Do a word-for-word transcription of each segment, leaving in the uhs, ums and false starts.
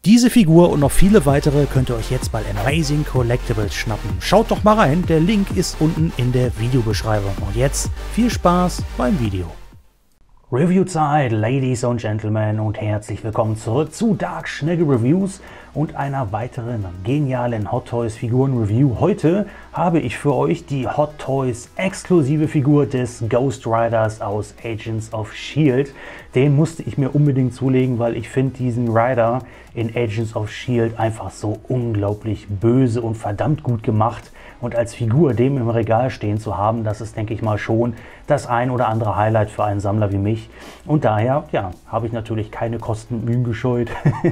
Diese Figur und noch viele weitere könnt ihr euch jetzt bei Amazing Collectibles schnappen. Schaut doch mal rein, der Link ist unten in der Videobeschreibung. Und jetzt viel Spaß beim Video. Review-Zeit, Ladies und Gentlemen, und herzlich willkommen zurück zu Dark Schnegge Reviews und einer weiteren genialen Hot Toys Figuren Review. Heute habe ich für euch die Hot Toys exklusive Figur des Ghost Riders aus Agents of Shield. Den musste ich mir unbedingt zulegen, weil ich finde diesen Rider in Agents of Shield einfach so unglaublich böse und verdammt gut gemacht. Und als Figur dem im Regal stehen zu haben, das ist, denke ich mal, schon das ein oder andere Highlight für einen Sammler wie mich. Und daher, ja, habe ich natürlich keine Kosten und Mühen gescheut.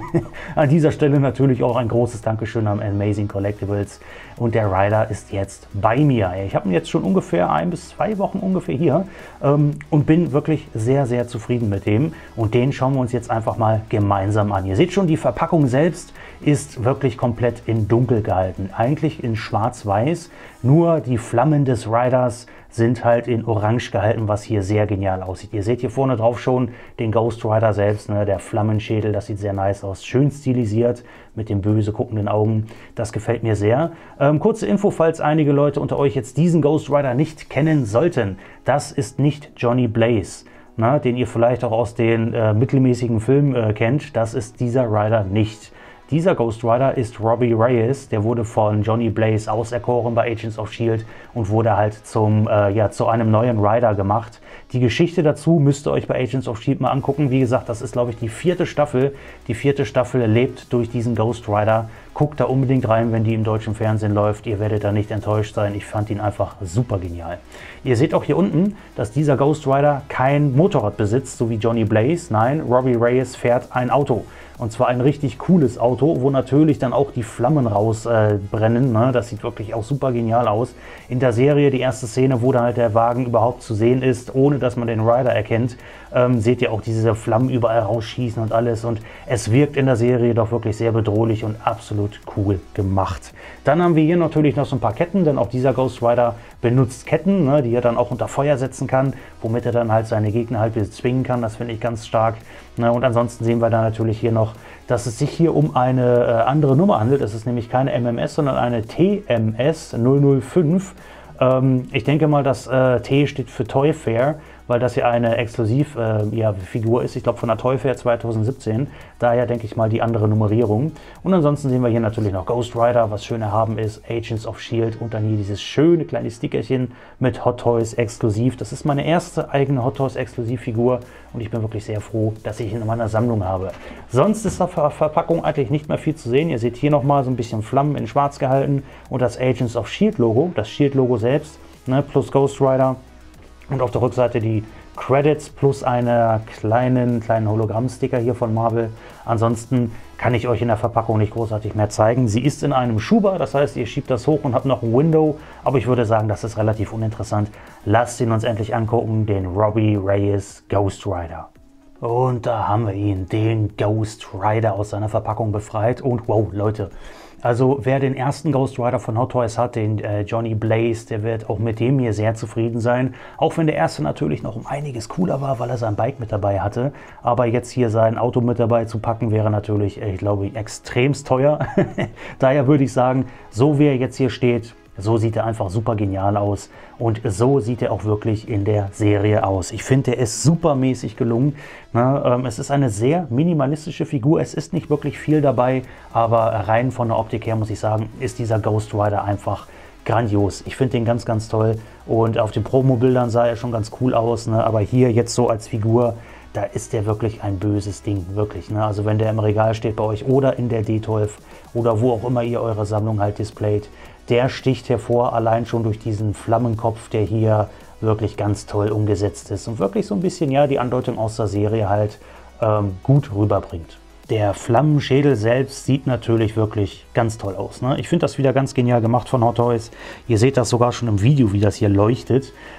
An dieser Stelle natürlich auch ein großes Dankeschön an Amazing Collectibles. Und der Rider ist jetzt bei mir. Ich habe ihn jetzt schon ungefähr ein bis zwei Wochen ungefähr hier ähm, und bin wirklich sehr, sehr zufrieden mit dem. Und den schauen wir uns jetzt einfach mal gemeinsam an. Ihr seht schon, die Verpackung selbst ist wirklich komplett in dunkel gehalten. Eigentlich in schwarz-weiß, nur die Flammen des Riders sind halt in orange gehalten, was hier sehr genial aussieht. Ihr seht hier vorne drauf schon den Ghost Rider selbst, ne, der Flammenschädel, das sieht sehr nice aus. Schön stilisiert mit den böse guckenden Augen, das gefällt mir sehr. Ähm, kurze Info, falls einige Leute unter euch jetzt diesen Ghost Rider nicht kennen sollten. Das ist nicht Johnny Blaze, na, den ihr vielleicht auch aus den äh, mittelmäßigen Filmen äh, kennt. Das ist dieser Rider nicht. Dieser Ghost Rider ist Robbie Reyes, der wurde von Johnny Blaze auserkoren bei Agents of Shield und wurde halt zum, äh, ja, zu einem neuen Rider gemacht. Die Geschichte dazu müsst ihr euch bei Agents of Shield mal angucken. Wie gesagt, das ist, glaube ich, die vierte Staffel. Die vierte Staffel lebt durch diesen Ghost Rider. Guckt da unbedingt rein, wenn die im deutschen Fernsehen läuft. Ihr werdet da nicht enttäuscht sein. Ich fand ihn einfach super genial. Ihr seht auch hier unten, dass dieser Ghost Rider kein Motorrad besitzt, so wie Johnny Blaze. Nein, Robbie Reyes fährt ein Auto. Und zwar ein richtig cooles Auto, wo natürlich dann auch die Flammen rausbrennen. Äh, ne? Das sieht wirklich auch super genial aus. In der Serie, die erste Szene, wo dann halt der Wagen überhaupt zu sehen ist, ohne dass man den Rider erkennt, ähm, seht ihr auch diese Flammen überall rausschießen und alles. Und es wirkt in der Serie doch wirklich sehr bedrohlich und absolut cool gemacht. Dann haben wir hier natürlich noch so ein paar Ketten, denn auch dieser Ghost Rider benutzt Ketten, ne, die er dann auch unter Feuer setzen kann, womit er dann halt seine Gegner halt bezwingen kann. Das finde ich ganz stark. Ne, und ansonsten sehen wir dann natürlich hier noch, dass es sich hier um eine äh, andere Nummer handelt. Es ist nämlich keine M M S, sondern eine T M S null null fünf. Ähm, ich denke mal, das äh, T steht für Toy Fair, weil das ja eine Exklusivfigur äh, ja, Figur ist, ich glaube von der Toy Fair zweitausendsiebzehn. Daher denke ich mal die andere Nummerierung. Und ansonsten sehen wir hier natürlich noch Ghost Rider, was schön erhaben ist, Agents of Shield und dann hier dieses schöne kleine Stickerchen mit Hot Toys exklusiv. Das ist meine erste eigene Hot Toys Exklusivfigur und ich bin wirklich sehr froh, dass ich ihn in meiner Sammlung habe. Sonst ist auf der Verpackung eigentlich nicht mehr viel zu sehen. Ihr seht hier nochmal so ein bisschen Flammen in schwarz gehalten und das Agents of Shield Logo, das Shield Logo selbst, ne, plus Ghost Rider. Und auf der Rückseite die Credits plus einen kleinen, kleinen Hologramm-Sticker hier von Marvel. Ansonsten kann ich euch in der Verpackung nicht großartig mehr zeigen. Sie ist in einem Schuber, das heißt, ihr schiebt das hoch und habt noch ein Window. Aber ich würde sagen, das ist relativ uninteressant. Lasst ihn uns endlich angucken, den Robbie Reyes Ghost Rider. Und da haben wir ihn, den Ghost Rider aus seiner Verpackung befreit. Und wow, Leute, also wer den ersten Ghost Rider von Hot Toys hat, den äh, Johnny Blaze, der wird auch mit dem hier sehr zufrieden sein. Auch wenn der erste natürlich noch um einiges cooler war, weil er sein Bike mit dabei hatte. Aber jetzt hier sein Auto mit dabei zu packen, wäre natürlich, ich glaube, extremst teuer. Daher würde ich sagen, so wie er jetzt hier steht, so sieht er einfach super genial aus und so sieht er auch wirklich in der Serie aus. Ich finde, er ist supermäßig gelungen. Ne? Ähm, es ist eine sehr minimalistische Figur. Es ist nicht wirklich viel dabei, aber rein von der Optik her muss ich sagen, ist dieser Ghost Rider einfach grandios. Ich finde den ganz, ganz toll und auf den Promo-Bildern sah er schon ganz cool aus. Ne? Aber hier jetzt so als Figur, da ist der wirklich ein böses Ding, wirklich. Ne? Also wenn der im Regal steht bei euch oder in der D zwölf oder wo auch immer ihr eure Sammlung halt displayt, der sticht hervor, allein schon durch diesen Flammenkopf, der hier wirklich ganz toll umgesetzt ist und wirklich so ein bisschen, ja, die Andeutung aus der Serie halt ähm, gut rüberbringt. Der Flammenschädel selbst sieht natürlich wirklich ganz toll aus. Ne? Ich finde das wieder ganz genial gemacht von Hot Toys. Ihr seht das sogar schon im Video, wie das hier leuchtet.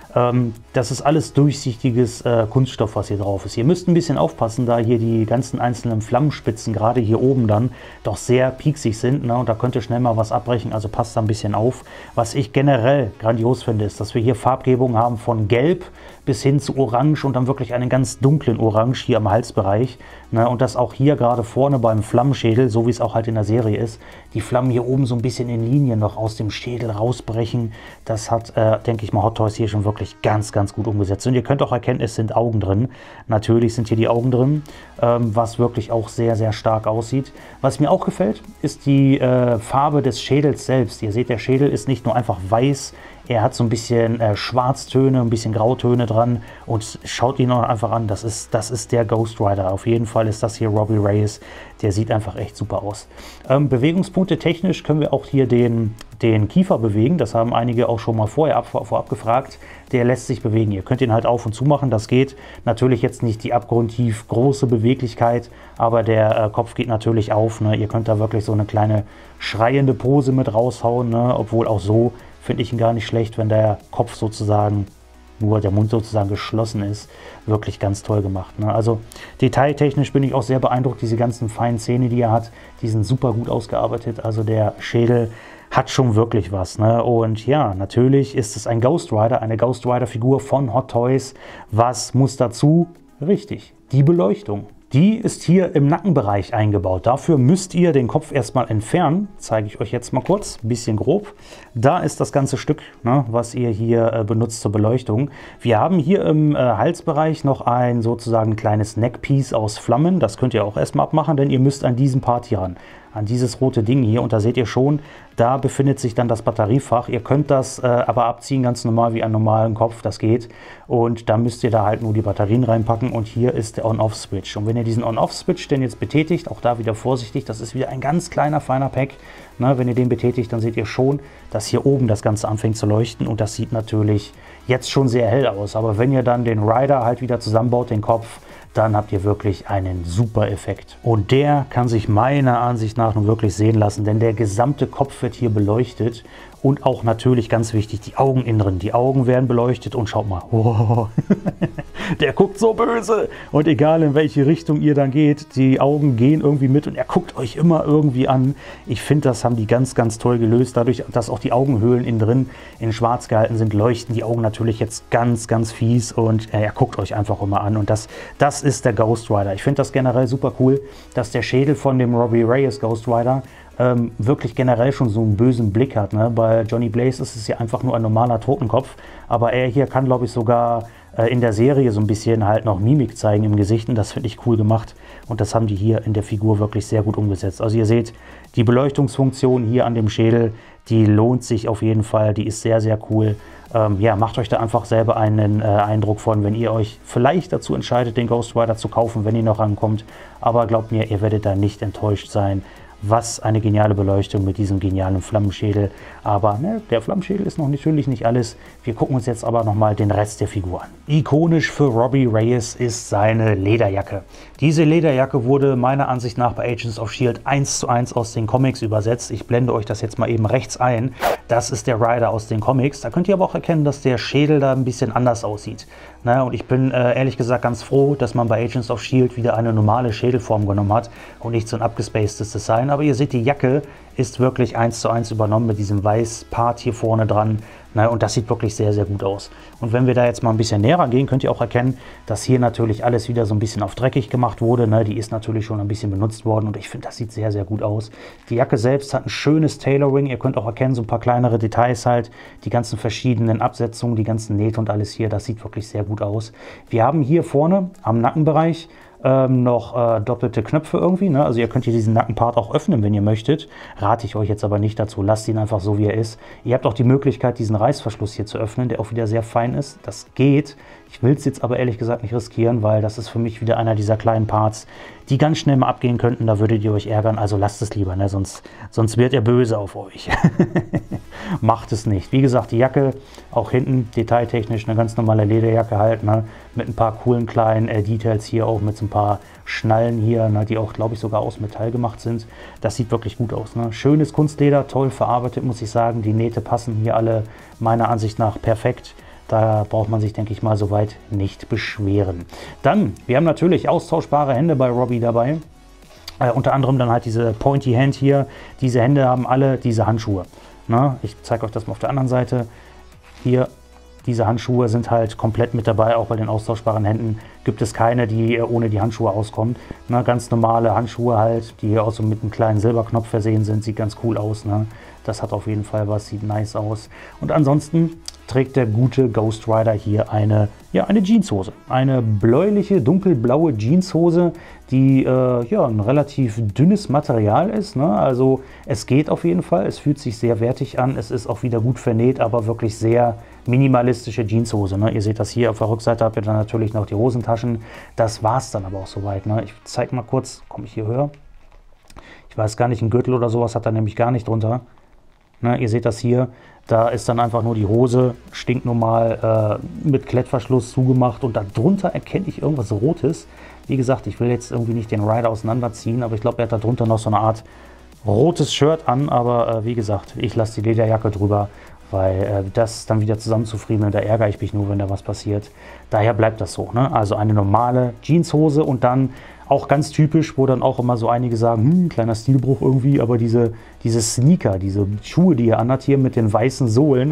Ähm, das ist alles durchsichtiges äh, Kunststoff, was hier drauf ist. Ihr müsst ein bisschen aufpassen, da hier die ganzen einzelnen Flammenspitzen, gerade hier oben dann, doch sehr pieksig sind, ne? Und da könnt ihr schnell mal was abbrechen, also passt da ein bisschen auf. Was ich generell grandios finde, ist, dass wir hier Farbgebung haben von Gelb bis hin zu Orange und dann wirklich einen ganz dunklen Orange hier am Halsbereich. Ne? Und das auch hier gerade vorne beim Flammenschädel, so wie es auch halt in der Serie ist, die Flammen hier oben so ein bisschen in Linien noch aus dem Schädel rausbrechen. Das hat, äh, denke ich mal, Hot Toys hier schon wirklich ganz, ganz gut umgesetzt. Und ihr könnt auch erkennen, es sind Augen drin. Natürlich sind hier die Augen drin, ähm, was wirklich auch sehr, sehr stark aussieht. Was mir auch gefällt, ist die äh, Farbe des Schädels selbst. Ihr seht, der Schädel ist nicht nur einfach weiß, er hat so ein bisschen äh, Schwarztöne, ein bisschen Grautöne dran und schaut ihn auch einfach an. Das ist, das ist der Ghost Rider. Auf jeden Fall ist das hier Robbie Reyes. Der sieht einfach echt super aus. Ähm, Bewegungspunkte technisch können wir auch hier den, den Kiefer bewegen. Das haben einige auch schon mal vorher ab, vorab gefragt. Der lässt sich bewegen. Ihr könnt ihn halt auf und zu machen, das geht. Natürlich jetzt nicht die abgrundtief große Beweglichkeit, aber der äh, Kopf geht natürlich auf. Ne? Ihr könnt da wirklich so eine kleine schreiende Pose mit raushauen, ne? Obwohl auch so finde ich ihn gar nicht schlecht, wenn der Kopf sozusagen, nur der Mund sozusagen geschlossen ist. Wirklich ganz toll gemacht. Ne? Also detailtechnisch bin ich auch sehr beeindruckt. Diese ganzen feinen Zähne, die er hat, die sind super gut ausgearbeitet. Also der Schädel hat schon wirklich was. Ne? Und ja, natürlich ist es ein Ghost Rider, eine Ghost Rider Figur von Hot Toys. Was muss dazu? Richtig, die Beleuchtung. Die ist hier im Nackenbereich eingebaut. Dafür müsst ihr den Kopf erstmal entfernen. Zeige ich euch jetzt mal kurz, ein bisschen grob. Da ist das ganze Stück, ne, was ihr hier äh, benutzt zur Beleuchtung. Wir haben hier im äh, Halsbereich noch ein sozusagen kleines Neckpiece aus Flammen. Das könnt ihr auch erstmal abmachen, denn ihr müsst an diesen Part hier ran. An dieses rote Ding hier, und da seht ihr schon, da befindet sich dann das Batteriefach. Ihr könnt das äh, aber abziehen, ganz normal wie einen normalen Kopf, das geht. Und da müsst ihr da halt nur die Batterien reinpacken und hier ist der On-Off-Switch. Und wenn ihr diesen On-Off-Switch denn jetzt betätigt, auch da wieder vorsichtig, das ist wieder ein ganz kleiner, feiner Pack. Na, wenn ihr den betätigt, dann seht ihr schon, dass hier oben das Ganze anfängt zu leuchten und das sieht natürlich jetzt schon sehr hell aus. Aber wenn ihr dann den Rider halt wieder zusammenbaut, den Kopf, dann habt ihr wirklich einen super Effekt. Und der kann sich meiner Ansicht nach nun wirklich sehen lassen, denn der gesamte Kopf wird hier beleuchtet und auch natürlich ganz wichtig, die Augen innen drin. Die Augen werden beleuchtet und schaut mal, wow, der guckt so böse. Und egal in welche Richtung ihr dann geht, die Augen gehen irgendwie mit und er guckt euch immer irgendwie an. Ich finde, das haben die ganz, ganz toll gelöst. Dadurch, dass auch die Augenhöhlen innen drin in schwarz gehalten sind, leuchten die Augen natürlich jetzt ganz, ganz fies und er guckt euch einfach immer an. Und das, das ist der Ghost Rider. Ich finde das generell super cool, dass der Schädel von dem Robbie Reyes Ghost Rider ähm, wirklich generell schon so einen bösen Blick hat. Ne? Bei Johnny Blaze ist es ja einfach nur ein normaler Totenkopf, aber er hier kann, glaube ich, sogar äh, in der Serie so ein bisschen halt noch Mimik zeigen im Gesicht und das finde ich cool gemacht und das haben die hier in der Figur wirklich sehr gut umgesetzt. Also ihr seht, die Beleuchtungsfunktion hier an dem Schädel, die lohnt sich auf jeden Fall, die ist sehr, sehr cool. Ähm, ja, macht euch da einfach selber einen äh, Eindruck von, wenn ihr euch vielleicht dazu entscheidet, den Ghost Rider zu kaufen, wenn ihr noch rankommt. Aber glaubt mir, ihr werdet da nicht enttäuscht sein. Was eine geniale Beleuchtung mit diesem genialen Flammenschädel. Aber ne, der Flammenschädel ist noch natürlich nicht alles. Wir gucken uns jetzt aber nochmal den Rest der Figur an. Ikonisch für Robbie Reyes ist seine Lederjacke. Diese Lederjacke wurde meiner Ansicht nach bei Agents of Shield eins zu eins aus den Comics übersetzt. Ich blende euch das jetzt mal eben rechts ein. Das ist der Rider aus den Comics. Da könnt ihr aber auch erkennen, dass der Schädel da ein bisschen anders aussieht. Na, und ich bin äh, ehrlich gesagt ganz froh, dass man bei Agents of Shield wieder eine normale Schädelform genommen hat und nicht so ein abgespacedes Design. Aber ihr seht, die Jacke ist wirklich eins zu eins übernommen mit diesem weiß Part hier vorne dran. Na, und das sieht wirklich sehr, sehr gut aus. Und wenn wir da jetzt mal ein bisschen näher gehen, könnt ihr auch erkennen, dass hier natürlich alles wieder so ein bisschen auf dreckig gemacht wurde. Ne? Die ist natürlich schon ein bisschen benutzt worden und ich finde, das sieht sehr, sehr gut aus. Die Jacke selbst hat ein schönes Tailoring. Ihr könnt auch erkennen, so ein paar kleinere Details halt. Die ganzen verschiedenen Absetzungen, die ganzen Nähte und alles hier, das sieht wirklich sehr gut aus. Wir haben hier vorne am Nackenbereich Ähm, noch äh, doppelte Knöpfe irgendwie, ne? Also ihr könnt hier diesen Nackenpart auch öffnen, wenn ihr möchtet. Rate ich euch jetzt aber nicht dazu. Lasst ihn einfach so, wie er ist. Ihr habt auch die Möglichkeit, diesen Reißverschluss hier zu öffnen, der auch wieder sehr fein ist. Das geht. Ich will es jetzt aber ehrlich gesagt nicht riskieren, weil das ist für mich wieder einer dieser kleinen Parts, die ganz schnell mal abgehen könnten. Da würdet ihr euch ärgern. Also lasst es lieber, ne? Sonst, sonst wird er böse auf euch. Macht es nicht. Wie gesagt, die Jacke auch hinten detailtechnisch eine ganz normale Lederjacke halt, ne? Mit ein paar coolen kleinen äh, Details hier auch, mit so ein paar Schnallen hier, ne? Die auch, glaube ich, sogar aus Metall gemacht sind. Das sieht wirklich gut aus. Ne? Schönes Kunstleder, toll verarbeitet, muss ich sagen. Die Nähte passen hier alle meiner Ansicht nach perfekt. Da braucht man sich, denke ich mal, soweit nicht beschweren. Dann, wir haben natürlich austauschbare Hände bei Robbie dabei. Äh, unter anderem dann halt diese Pointy Hand hier. Diese Hände haben alle diese Handschuhe. Na, ich zeige euch das mal auf der anderen Seite. Hier, diese Handschuhe sind halt komplett mit dabei. Auch bei den austauschbaren Händen gibt es keine, die ohne die Handschuhe auskommen. Na, ganz normale Handschuhe halt, die hier auch so mit einem kleinen Silberknopf versehen sind. Sieht ganz cool aus. Ne? Das hat auf jeden Fall was, sieht nice aus. Und ansonsten trägt der gute Ghost Rider hier eine, ja, eine Jeanshose. Eine bläuliche, dunkelblaue Jeanshose, die äh, ja, ein relativ dünnes Material ist. Ne? Also es geht auf jeden Fall, es fühlt sich sehr wertig an, es ist auch wieder gut vernäht, aber wirklich sehr minimalistische Jeanshose. Ne? Ihr seht das hier, auf der Rückseite habt ihr dann natürlich noch die Hosentaschen. Das war es dann aber auch soweit. Ne? Ich zeige mal kurz, komme ich hier höher? Ich weiß gar nicht, ein Gürtel oder sowas hat er nämlich gar nicht drunter. Ne? Ihr seht das hier. Da ist dann einfach nur die Hose stinknormal äh, mit Klettverschluss zugemacht und darunter erkenne ich irgendwas Rotes. Wie gesagt, ich will jetzt irgendwie nicht den Rider auseinanderziehen, aber ich glaube, er hat darunter noch so eine Art rotes Shirt an. Aber äh, wie gesagt, ich lasse die Lederjacke drüber, weil äh, das dann wieder zusammenzufriemeln, da ärgere ich mich nur, wenn da was passiert. Daher bleibt das so. Ne? Also eine normale Jeanshose und dann auch ganz typisch, wo dann auch immer so einige sagen, hm, kleiner Stilbruch irgendwie, aber diese, diese Sneaker, diese Schuhe, die ihr anhat hier mit den weißen Sohlen,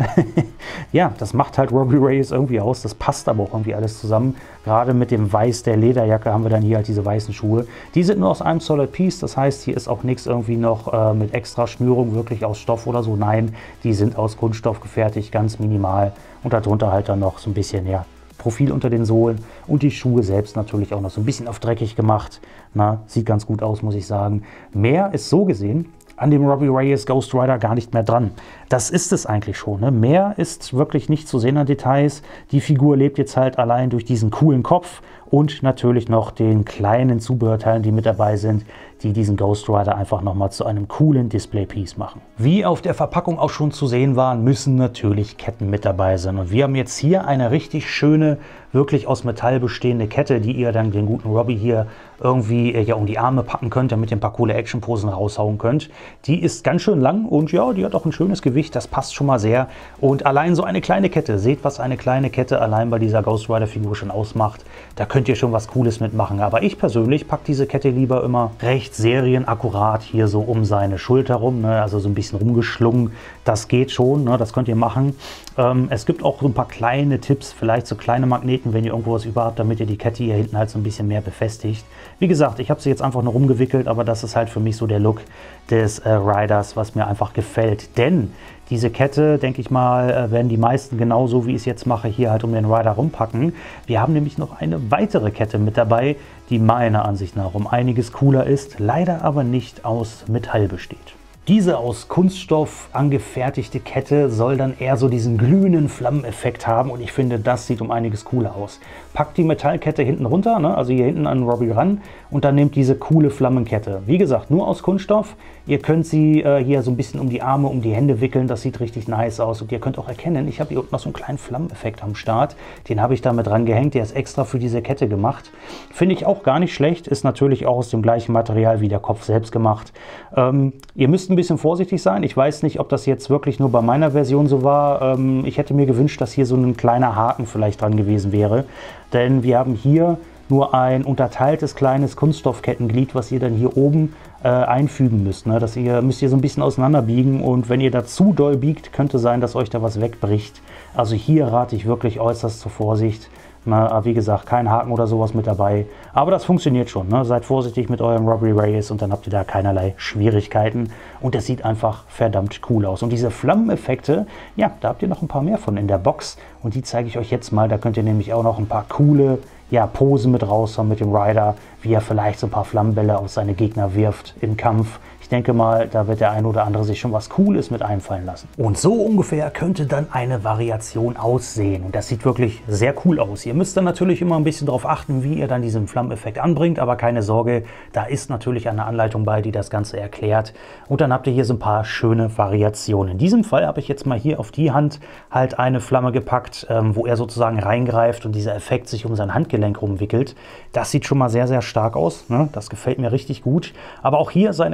ja, das macht halt Robbie Reyes irgendwie aus, das passt aber auch irgendwie alles zusammen. Gerade mit dem Weiß der Lederjacke haben wir dann hier halt diese weißen Schuhe. Die sind nur aus einem Solid Piece, das heißt, hier ist auch nichts irgendwie noch äh, mit extra Schnürung wirklich aus Stoff oder so. Nein, die sind aus Kunststoff gefertigt, ganz minimal und darunter halt dann noch so ein bisschen, ja, Profil unter den Sohlen und die Schuhe selbst natürlich auch noch so ein bisschen auf dreckig gemacht. Na, sieht ganz gut aus, muss ich sagen. Mehr ist so gesehen an dem Robbie Reyes Ghost Rider gar nicht mehr dran. Das ist es eigentlich schon. Ne? Mehr ist wirklich nicht zu sehen an Details. Die Figur lebt jetzt halt allein durch diesen coolen Kopf und natürlich noch den kleinen Zubehörteilen, die mit dabei sind, die diesen Ghost Rider einfach nochmal zu einem coolen Display-Piece machen. Wie auf der Verpackung auch schon zu sehen waren, müssen natürlich Ketten mit dabei sein. Und wir haben jetzt hier eine richtig schöne, wirklich aus Metall bestehende Kette, die ihr dann den guten Robbie hier irgendwie äh, ja, um die Arme packen könnt, damit ihr ein paar coole Actionposen raushauen könnt. Die ist ganz schön lang und ja, die hat auch ein schönes Gewicht, das passt schon mal sehr. Und allein so eine kleine Kette, seht, was eine kleine Kette allein bei dieser Ghost Rider Figur schon ausmacht. Da könnt ihr schon was Cooles mitmachen. Aber ich persönlich packe diese Kette lieber immer recht serienakkurat hier so um seine Schulter rum, ne? Also so ein bisschen rumgeschlungen. Das geht schon, ne? Das könnt ihr machen. Ähm, es gibt auch so ein paar kleine Tipps, vielleicht so kleine Magneten, wenn ihr irgendwo was über habt, damit ihr die Kette hier hinten halt so ein bisschen mehr befestigt. Wie gesagt, ich habe sie jetzt einfach nur rumgewickelt, aber das ist halt für mich so der Look des äh, Riders, was mir einfach gefällt. Denn diese Kette, denke ich mal, äh, werden die meisten genauso, wie ich es jetzt mache, hier halt um den Rider rumpacken. Wir haben nämlich noch eine weitere Kette mit dabei, die meiner Ansicht nach um einiges cooler ist, leider aber nicht aus Metall besteht. Diese aus Kunststoff angefertigte Kette soll dann eher so diesen glühenden Flammeneffekt haben und ich finde, das sieht um einiges cooler aus. Packt die Metallkette hinten runter, ne, also hier hinten an Robbie ran und dann nehmt diese coole Flammenkette. Wie gesagt, nur aus Kunststoff. Ihr könnt sie äh, hier so ein bisschen um die Arme, um die Hände wickeln, das sieht richtig nice aus und ihr könnt auch erkennen, ich habe hier unten noch so einen kleinen Flammeneffekt am Start. Den habe ich da mit dran gehängt, der ist extra für diese Kette gemacht. Finde ich auch gar nicht schlecht, ist natürlich auch aus dem gleichen Material wie der Kopf selbst gemacht. Ähm, ihr müsst ein bisschen vorsichtig sein. Ich weiß nicht, ob das jetzt wirklich nur bei meiner Version so war. Ähm, ich hätte mir gewünscht, dass hier so ein kleiner Haken vielleicht dran gewesen wäre. Denn wir haben hier nur ein unterteiltes kleines Kunststoffkettenglied, was ihr dann hier oben äh, einfügen müsst. Ne? Das ihr, müsst ihr so ein bisschen auseinanderbiegen und wenn ihr da zu doll biegt, könnte sein, dass euch da was wegbricht. Also hier rate ich wirklich äußerst zur Vorsicht. Na, wie gesagt, kein Haken oder sowas mit dabei. Aber das funktioniert schon. Ne? Seid vorsichtig mit eurem Robbie Reyes und dann habt ihr da keinerlei Schwierigkeiten. Und das sieht einfach verdammt cool aus. Und diese Flammeneffekte, ja, da habt ihr noch ein paar mehr von in der Box. Und die zeige ich euch jetzt mal. Da könnt ihr nämlich auch noch ein paar coole ja, Posen mit raushauen mit dem Rider, wie er vielleicht so ein paar Flammenbälle auf seine Gegner wirft im Kampf. Ich denke mal, da wird der ein oder andere sich schon was Cooles mit einfallen lassen. Und so ungefähr könnte dann eine Variation aussehen. Und das sieht wirklich sehr cool aus. Ihr müsst dann natürlich immer ein bisschen darauf achten, wie ihr dann diesen Flammeneffekt anbringt. Aber keine Sorge, da ist natürlich eine Anleitung bei, die das Ganze erklärt. Und dann habt ihr hier so ein paar schöne Variationen. In diesem Fall habe ich jetzt mal hier auf die Hand halt eine Flamme gepackt, ähm, wo er sozusagen reingreift und dieser Effekt sich um sein Handgelenk rumwickelt. Das sieht schon mal sehr, sehr stark aus. Ne? Das gefällt mir richtig gut. Aber auch hier seine kleine Variation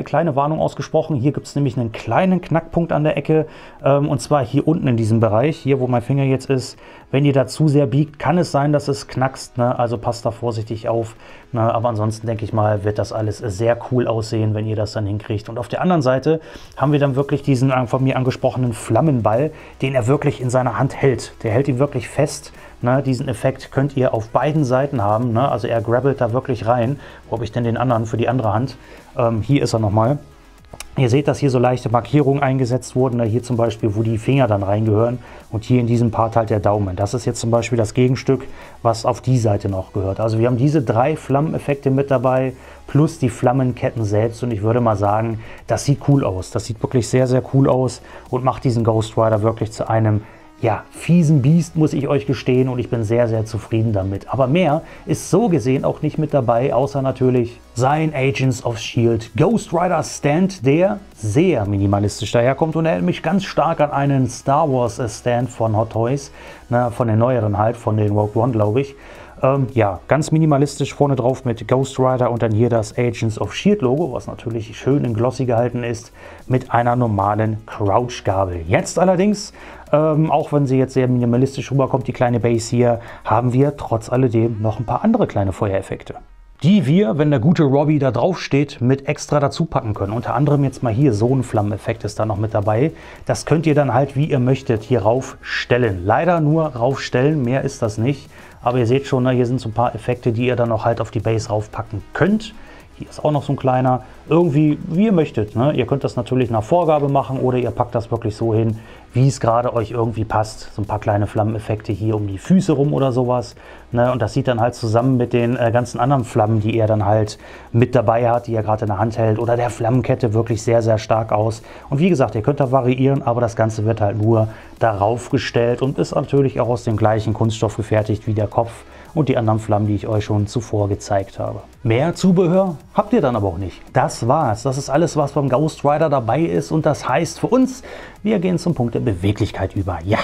Vorwarnung ausgesprochen. Hier gibt es nämlich einen kleinen Knackpunkt an der Ecke, ähm, und zwar hier unten in diesem Bereich, hier wo mein Finger jetzt ist. Wenn ihr da zu sehr biegt, kann es sein, dass es knackst, ne? Also passt da vorsichtig auf. Ne? Aber ansonsten denke ich mal, wird das alles sehr cool aussehen, wenn ihr das dann hinkriegt. Und auf der anderen Seite haben wir dann wirklich diesen von mir angesprochenen Flammenball, den er wirklich in seiner Hand hält. Der hält ihn wirklich fest. Ne? Diesen Effekt könnt ihr auf beiden Seiten haben. Ne? Also er grabbelt da wirklich rein. Wo habe ich denn den anderen für die andere Hand? Ähm, hier ist er nochmal. Ihr seht, dass hier so leichte Markierungen eingesetzt wurden, hier zum Beispiel, wo die Finger dann reingehören, und hier in diesem Part halt der Daumen. Das ist jetzt zum Beispiel das Gegenstück, was auf die Seite noch gehört. Also wir haben diese drei Flammeneffekte mit dabei, plus die Flammenketten selbst, und ich würde mal sagen, das sieht cool aus. Das sieht wirklich sehr, sehr cool aus und macht diesen Ghost Rider wirklich zu einem, ja, fiesen Biest, muss ich euch gestehen, und ich bin sehr, sehr zufrieden damit. Aber mehr ist so gesehen auch nicht mit dabei, außer natürlich sein Agents of S H I E L D Ghost Rider Stand, der sehr minimalistisch daherkommt und erinnert mich ganz stark an einen Star Wars Stand von Hot Toys, ne, von den neueren halt, von den Rogue One, glaube ich. Ähm, ja, ganz minimalistisch vorne drauf mit Ghost Rider und dann hier das Agents of S H I E L D Logo, was natürlich schön in glossy gehalten ist, mit einer normalen Crouch-Gabel. Jetzt allerdings, ähm, auch wenn sie jetzt sehr minimalistisch rüberkommt, die kleine Base hier, haben wir trotz alledem noch ein paar andere kleine Feuereffekte, die wir, wenn der gute Robbie da drauf steht, mit extra dazu packen können. Unter anderem jetzt mal hier so ein Flammeneffekt ist da noch mit dabei. Das könnt ihr dann halt, wie ihr möchtet, hier raufstellen. Leider nur raufstellen, mehr ist das nicht. Aber ihr seht schon, ne, hier sind so ein paar Effekte, die ihr dann noch halt auf die Base raufpacken könnt. Hier ist auch noch so ein kleiner, irgendwie wie ihr möchtet. Ne? Ihr könnt das natürlich nach Vorgabe machen oder ihr packt das wirklich so hin, wie es gerade euch irgendwie passt. So ein paar kleine Flammeneffekte hier um die Füße rum oder sowas. Ne? Und das sieht dann halt zusammen mit den äh, ganzen anderen Flammen, die er dann halt mit dabei hat, die er gerade in der Hand hält, oder der Flammenkette wirklich sehr, sehr stark aus. Und wie gesagt, ihr könnt da variieren, aber das Ganze wird halt nur darauf gestellt und ist natürlich auch aus dem gleichen Kunststoff gefertigt wie der Kopf und die anderen Flammen, die ich euch schon zuvor gezeigt habe. Mehr Zubehör habt ihr dann aber auch nicht. Das war's. Das ist alles, was beim Ghost Rider dabei ist, und das heißt für uns, wir gehen zum Punkt der Beweglichkeit über. Ja,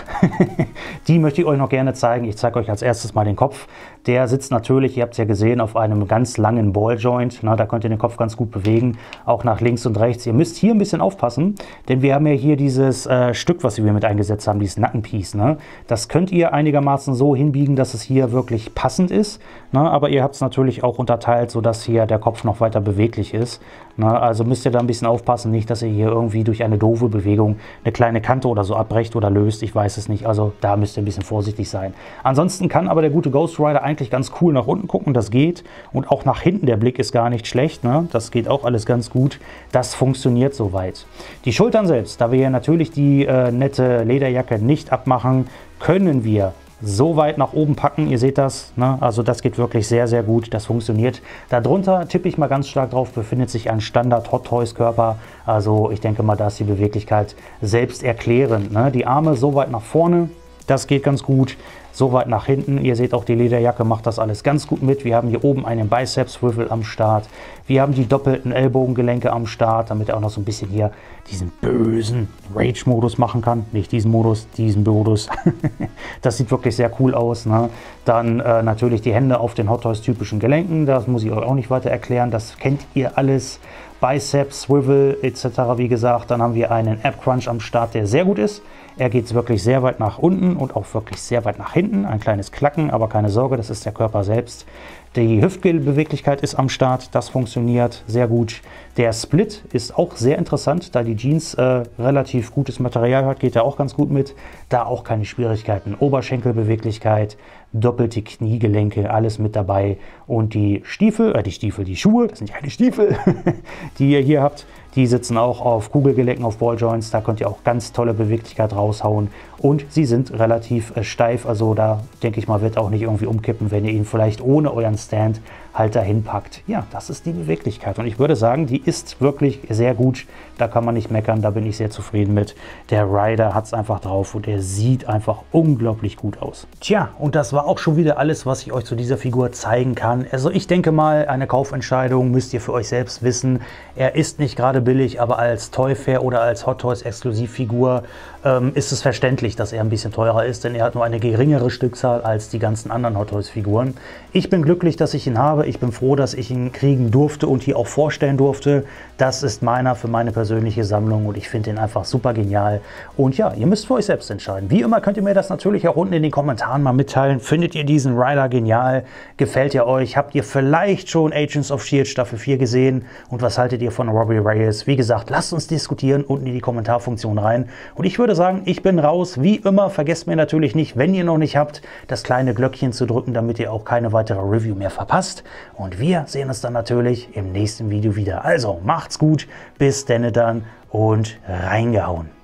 die möchte ich euch noch gerne zeigen. Ich zeige euch als erstes mal den Kopf. Der sitzt natürlich, ihr habt es ja gesehen, auf einem ganz langen Balljoint. Na, da könnt ihr den Kopf ganz gut bewegen, auch nach links und rechts. Ihr müsst hier ein bisschen aufpassen, denn wir haben ja hier dieses äh, Stück, was wir mit eingesetzt haben, dieses Nackenpiece. Ne? Das könnt ihr einigermaßen so hinbiegen, dass es hier wirklich passend ist. Ne? Aber ihr habt es natürlich auch unterteilt, sodass hier der Kopf noch weiter beweglich ist. Ne? Also müsst ihr da ein bisschen aufpassen, nicht, dass ihr hier irgendwie durch eine doofe Bewegung eine kleine Kante oder so abbrecht oder löst. Ich weiß es nicht. Also da müsst ihr ein bisschen vorsichtig sein. Ansonsten kann aber der gute Ghost Rider eigentlich ganz cool nach unten gucken. Das geht. Und auch nach hinten, der Blick ist gar nicht schlecht. Ne? Das geht auch alles ganz gut. Das funktioniert soweit. Die Schultern selbst, da wir ja natürlich die äh, nette Lederjacke nicht abmachen, können wir so weit nach oben packen. Ihr seht das, ne? Also das geht wirklich sehr, sehr gut. Das funktioniert. Darunter tippe ich mal ganz stark drauf, befindet sich ein Standard Hot Toys Körper. Also ich denke mal, da ist die Beweglichkeit selbst erklärend. Ne? Die Arme so weit nach vorne, das geht ganz gut. So weit nach hinten. Ihr seht auch, die Lederjacke macht das alles ganz gut mit. Wir haben hier oben einen Biceps-Swivel am Start. Wir haben die doppelten Ellbogengelenke am Start, damit er auch noch so ein bisschen hier diesen bösen Rage-Modus machen kann. Nicht diesen Modus, diesen Modus. Das sieht wirklich sehr cool aus. Ne? Dann äh, natürlich die Hände auf den Hot Toys typischen Gelenken. Das muss ich euch auch nicht weiter erklären. Das kennt ihr alles. Biceps, Swivel et cetera. Wie gesagt, dann haben wir einen Ab Crunch am Start, der sehr gut ist. Er geht wirklich sehr weit nach unten und auch wirklich sehr weit nach hinten. Ein kleines Klacken, aber keine Sorge, das ist der Körper selbst. Die Hüftbeweglichkeit ist am Start, das funktioniert sehr gut. Der Split ist auch sehr interessant, da die Jeans äh, relativ gutes Material hat, geht er auch ganz gut mit. Da auch keine Schwierigkeiten. Oberschenkelbeweglichkeit, doppelte Kniegelenke, alles mit dabei. Und die Stiefel, äh die Stiefel, die Schuhe, das sind ja keine Stiefel, die ihr hier habt, die sitzen auch auf Kugelgelenken, auf Balljoints. Da könnt ihr auch ganz tolle Beweglichkeit raushauen. Und sie sind relativ äh, steif, also da denke ich mal, wird auch nicht irgendwie umkippen, wenn ihr ihn vielleicht ohne euren Stand halt dahin packt. Ja, das ist die Beweglichkeit. Und ich würde sagen, die ist wirklich sehr gut. Da kann man nicht meckern, da bin ich sehr zufrieden mit. Der Rider hat es einfach drauf und er sieht einfach unglaublich gut aus. Tja, und das war auch schon wieder alles, was ich euch zu dieser Figur zeigen kann. Also ich denke mal, eine Kaufentscheidung müsst ihr für euch selbst wissen. Er ist nicht gerade billig, aber als Toy Fair oder als Hot Toys Exklusivfigur ähm, ist es verständlich, dass er ein bisschen teurer ist, denn er hat nur eine geringere Stückzahl als die ganzen anderen Hot Toys Figuren. Ich bin glücklich glücklich, dass ich ihn habe. Ich bin froh, dass ich ihn kriegen durfte und hier auch vorstellen durfte. Das ist meiner für meine persönliche Sammlung und ich finde ihn einfach super genial. Und ja, ihr müsst für euch selbst entscheiden. Wie immer könnt ihr mir das natürlich auch unten in den Kommentaren mal mitteilen. Findet ihr diesen Rider genial? Gefällt er euch? Habt ihr vielleicht schon Agents of S H I E L D Staffel vier gesehen? Und was haltet ihr von Robbie Reyes? Wie gesagt, lasst uns diskutieren unten in die Kommentarfunktion rein. Und ich würde sagen, ich bin raus. Wie immer, vergesst mir natürlich nicht, wenn ihr noch nicht habt, das kleine Glöckchen zu drücken, damit ihr auch keine weitere Review mehr verpasst. Und wir sehen uns dann natürlich im nächsten Video wieder. Also macht's gut, bis denn dann und reingehauen.